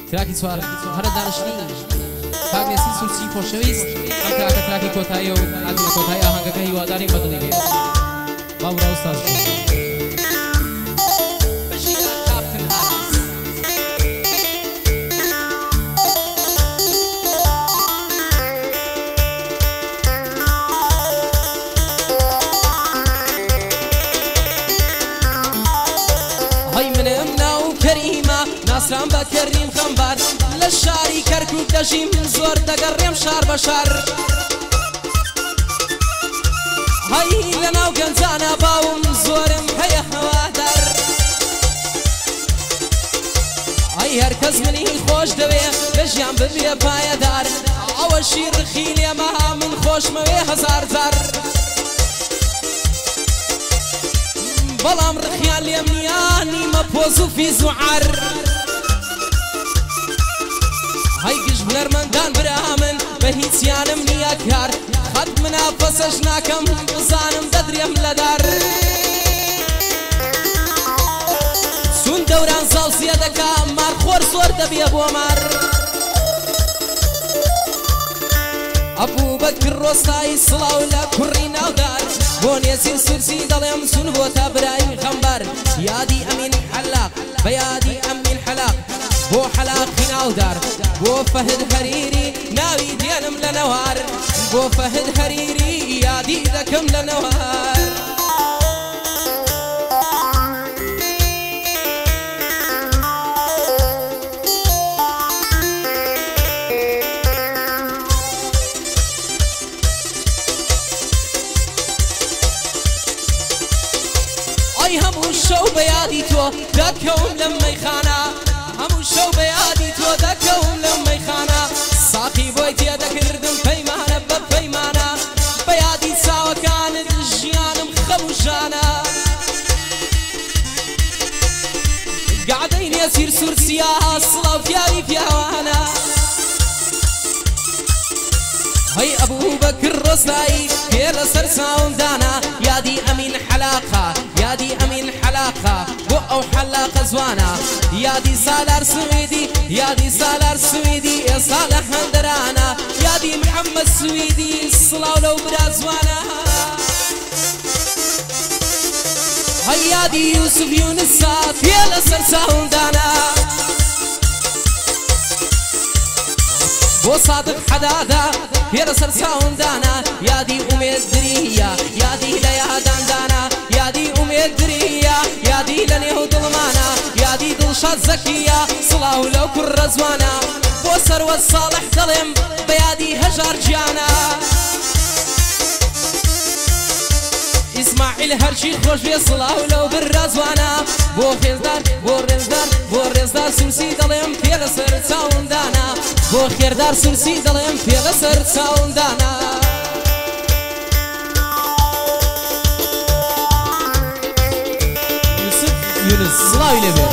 تراکی سوار هەرە دانشتنی کاک نێسی سورسی خۆشەویست ئەم تراکە تراکی کۆتایی و ئاگرە کۆتایی ئاهەنگەکە هیواداری بەدڵی بێت باورا ئوستاز ناسران بكريم خنبار للشاري كركوك دجيم زور دقريم شار بشار هاي لنا وقنزانا باوم زورم هيا هوادر هاي هركز مني خوش دوي لجيان ببيا بايا دار عوشي رخيل يا مها من خوش موي هزار زار بلام رخيان ليمنياني مبوزو في زعر هاي قش بنرمندان برامن بهيتيانم نيا كار خد منافسش ناكم بزانم ددريم لدار سون دوران زاوسيا دكا مار خور سور دبي ابو مار ابو بكر روستاي صلاو لا كرينا ودار بون يسير سرسي دليم سون بوتا براي خنبر يادي امين حلاق بيادي امين حلاق بو حلاق ودار بو فهد هريري ناوي ديانم لنوار بو فهد هريري يا ديدكم لنوار اي همو الشو بيادي تو دكم لما يخانا همو الشو بيادي تو دكم لما يخانا صاحي بويتي دكردم بيمانه ببيمانه بيادي ساوى كانت الجيان مخبوشانا قاعدين يسير سورسيا الصلاة وفياري فياوانا هاي ابو بكر رسلاي كير سرساون دانا يادي امين حلاقه يادي امين حلاقه بو او حلاقه زوانا يادي سالار سويدي يادي سالار سويدي يا صالح هندرانا يادي محمد سويدي الصلاة لو بدا زوانا هاي يادي يوسف يونسات يا سرساون دانا بو صادق حدادا يا سرساون دانا يادي اميد دريا يادي ليا داندانا يادي اميد دريا يادي لنيهود ظلمانا يادي دلشاد زكية صلاة لو كر زوانا بو سرو الصالح ظلم بيادي هجار جانا اسماعيل هرشي خوش بي صلاة لو بالرزوانا بو خيزدار بو رزدار بو رزدار سوسي ظلم في غسر تاون دانا بو خيردار سوسي ظلم في غسر تاون دانا يونس صلاة لبير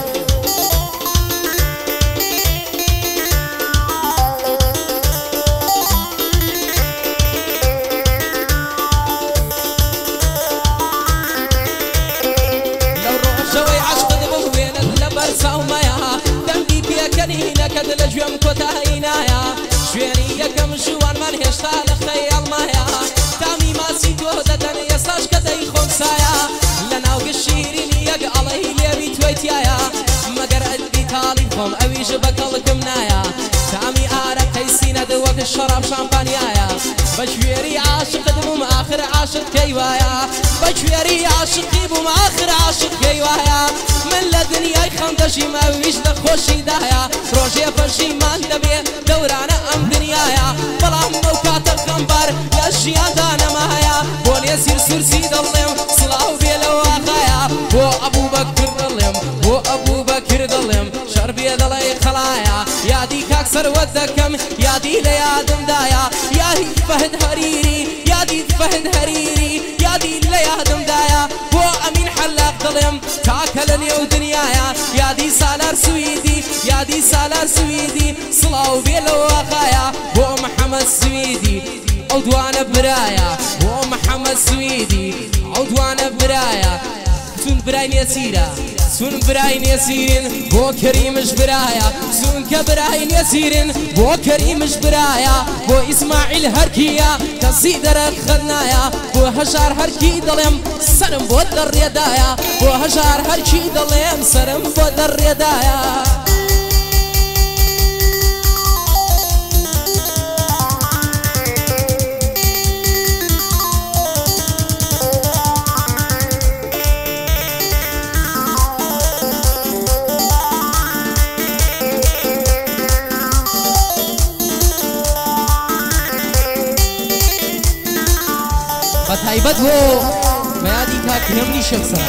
لو روح شوي عشق دبوين اللبرسا ومايا دمدي بيا كنينا كدل جوام كوتاينايا شويني يكم جوان من هشتا لخيال مايا تامي ما سيتو ددن يساش كدي خمسايا لنا وقشيرين يق علي ليبي تويتيايا مقر ادي تالي بهم اويش بكلكم نايا تامي ارق هيسينا دوك الشراب شامبانيايا بشويري عاشق دبوم اخر عاشق كيوايا بشويري عاشقي بوم اخر عاشق كيوايا من لدنيا خندشي ما اويش لخوشي دايا روجي فرشي ما دبي دورانا ام دنيايا بلام موكاتب خنبار لاشيان دانا مايا بون يسير سرسي دلم صلاة بيلو واخايا بو ابو بكر دلم بو ابو بكر دلم شربي دلي خلايا يادي كاكسر ودكم يادي ليادم دايا يادي فهد هريري يادي فهد هريري يادي ليادم دايا بو امين حلاق دلم تاكلني ودنيايا يادي سالار سويدي يادي سالار سويدي صلاة بيلو واخايا بو محمد سويدي عدوان برايا ومحمد سويدي عدوان برايا سون براي نسيرة سون براين يسيرين بو كريمش برايا سون كبراين يسيرين بو كريمش برايا بو إسماعيل هركيا كسي درك خدنايا بو هجار هركي دلم سرم بو در يدايا بو هجار هركي دلم سرم بو در يدايا بتهيبت هو ما يدي كاك نملي شخصا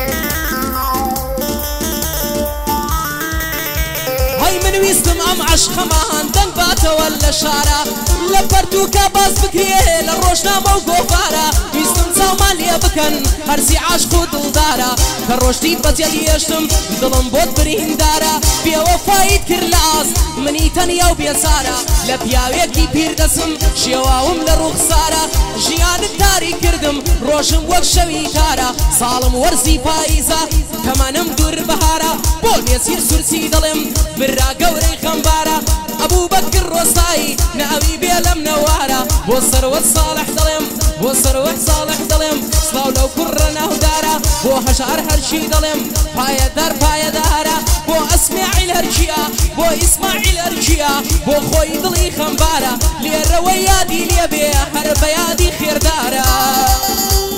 هاي من ويستم ام عشق ما هندن باتا ولا شارع لبردوكا باز بكريه للروشنا موقو فارا ويستم زمان ليا بكن هرزي عاشقو دلدارا كروشتي بزيادي يشتم ظلم بود برين دارا بيا وفايد كرلاز مني تنيا وبيسارا لبياويكي بير دسم شيواهم لروخ سارا جيان الداري كردم روشم وكشوي تارا صالم ورزي فايزا كمانم دور بهارا بول يسير سرسي دلم برا قوري خمبارا أبو بكر روساي ناوي بيلم نوارا بوصر والصالح ظلم بوصر والصالح ظلم صلاو لو كرنا ودارا بو هشار هرشي ظلم بايا دار بايا دارا بو اسماعيل هرشيا بو اسماعيل هرشيا بو خوي ضلي خمبارا لي الرويادي لي بيا هر بيادي خير دارا